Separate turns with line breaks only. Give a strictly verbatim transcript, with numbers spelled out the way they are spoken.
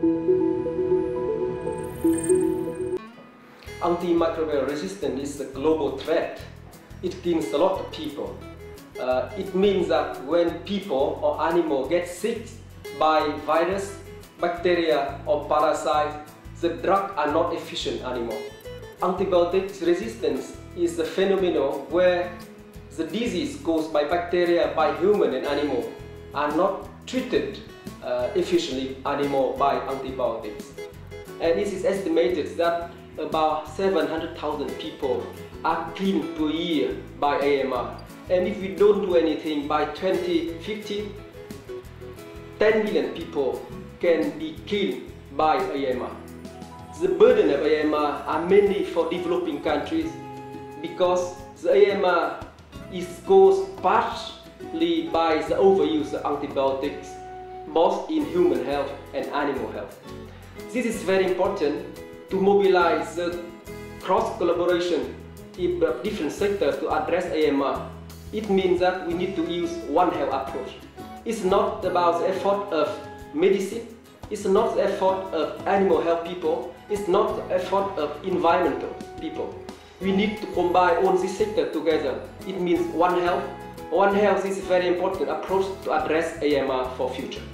Antimicrobial resistance is a global threat. It kills a lot of people. Uh, it means that when people or animals get sick by virus, bacteria or parasite, the drugs are not efficient anymore. Antibiotic resistance is a phenomenon where the disease caused by bacteria by human and animal are not treated uh, efficiently anymore by antibiotics. And it is estimated that about seven hundred thousand people are killed per year by A M R. And if we don't do anything, by twenty fifty, ten million people can be killed by A M R. The burden of A M R are mainly for developing countries because the A M R is caused partly by the overuse of antibiotics, both in human health and animal health. This is very important to mobilize the cross-collaboration in different sectors to address A M R. It means that we need to use One Health approach. It's not about the effort of medicine, it's not the effort of animal health people, it's not the effort of environmental people. We need to combine all these sectors together. It means One Health. One Health is a very important approach to address A M R for future.